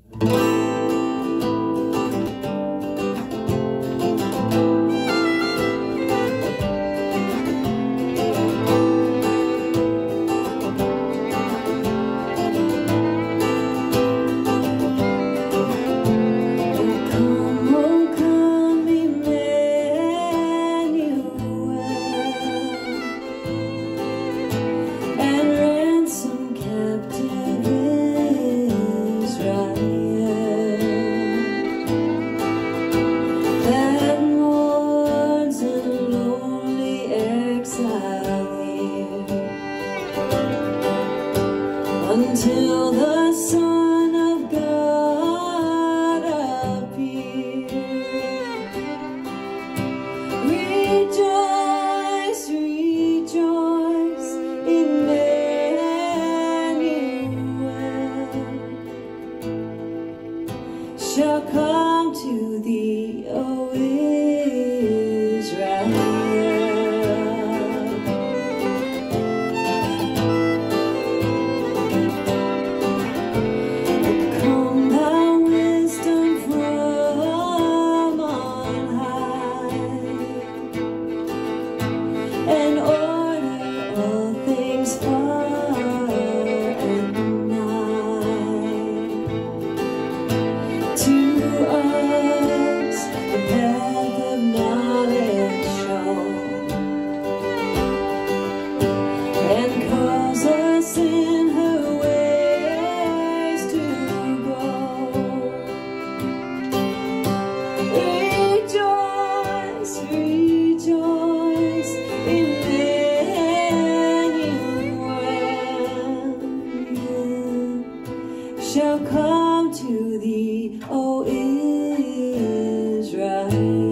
Until the Son of God appear. Rejoice, rejoice, Emmanuel shall come to thee, O Israel. And order all things far and nigh. To us the path of knowledge show, and cause us in her ways to go. Rejoice, rejoice, Emmanuel shall come to thee, O Israel.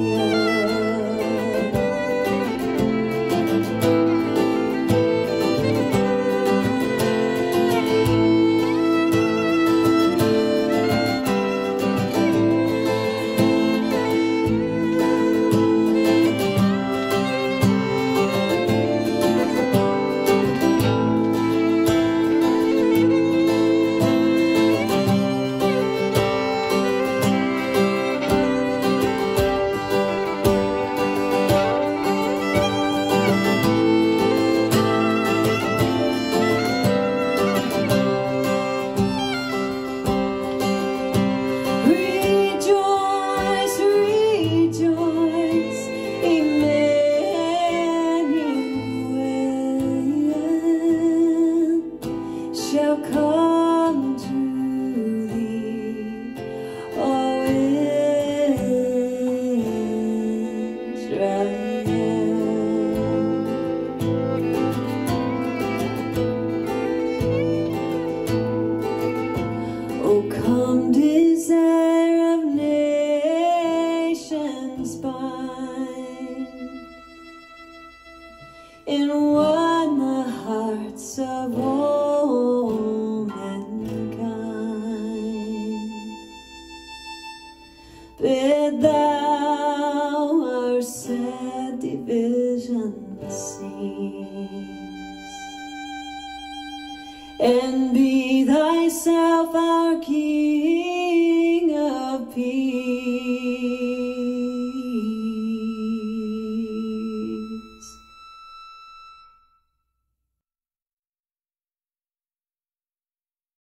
Shall come to thee, O Israel. O come, desire of nations bind, in one the hearts of all mankind. Bid thou our sad division cease, and be thyself our King.